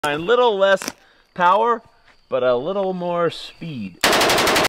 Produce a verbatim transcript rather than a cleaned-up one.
A little less power, but a little more speed.